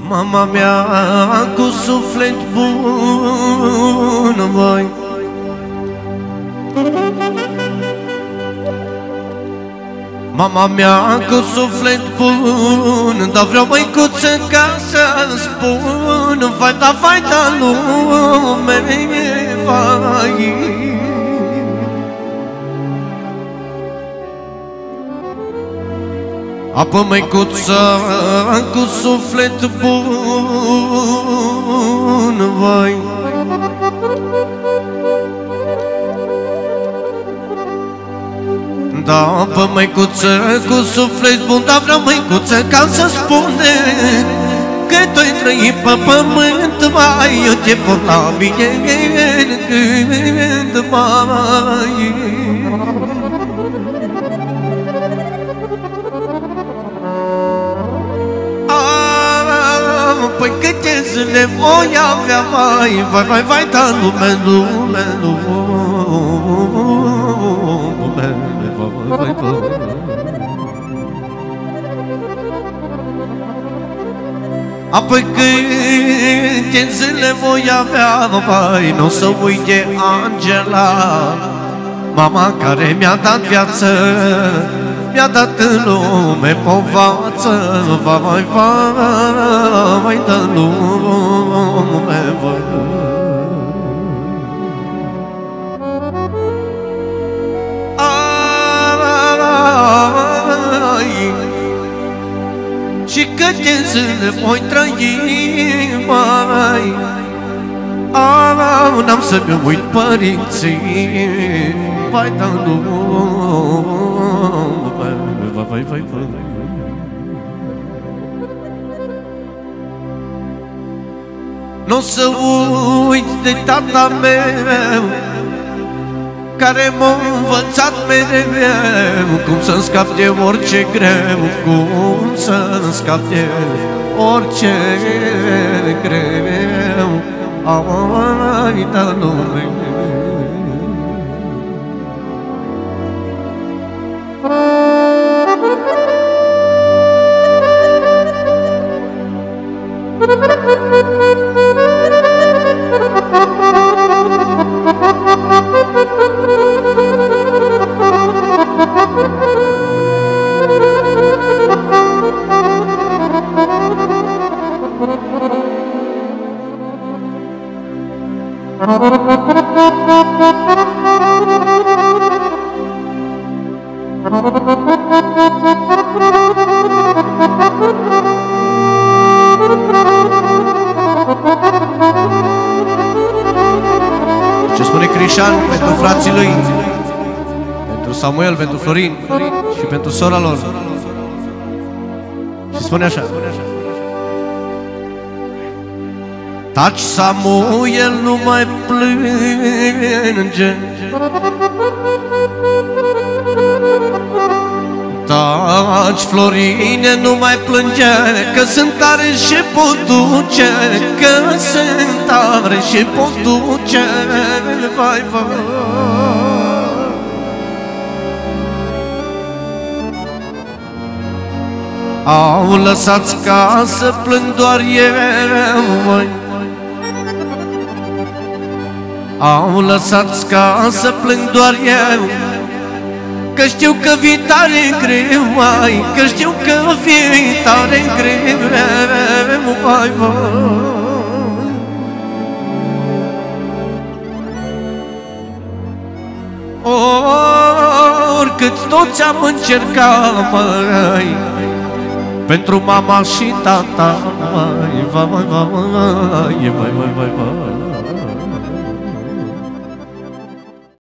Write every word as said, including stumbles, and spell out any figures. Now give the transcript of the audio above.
Mama mea cu suflet bun, voi Mama mea cu suflet bun, dar vreau măicuță ca să spun vai da, vai da lume, vai. Apă măicuță cu suflet bun, vai. Da, apă măicuță cu suflet bun, dar vreau măicuță ca să spune că tu-ai trăit pe pământ, mai eu te pun la mine când mai. Păi câte zile voi avea, vai, vai, vai, vai, da lume, lume, lume, vai, vai, vai. Apoi câte zile voi avea, vai, n-o să uite Angela, mama care mi-a dat viață, mi-a dat în lume povață, vai, vai, vai, vai, da lume, vai. Ai, și câte zile voi trăi, mai, n-am să-mi uit părinții, vai, da lume, vai, vai, vai, vai. N-o să uit de tata meu, care m-a învățat mereu cum să-mi scap de orice greu, cum să-mi scap de orice greu, ai, da lume. Ce spune Crișan pentru frații lui, pentru Samuel, pentru Florin și pentru sora lor. Și spune așa: taci, Samuel, nu mai plânge, taci, Florine, nu mai plânge, că sunt tare și pot duce, că sunt tare și pot duce, vai, vai. Au lăsați ca să plâng doar eu, voi. Au lăsați ca să plâng doar eu, că știu că vii tare greu, vai, că știu că vii tare greu, vai, vai. Oricât toți am încercat, mai, pentru mama și tata, vai, vai, vai, vai, vai, vai, vai, vai.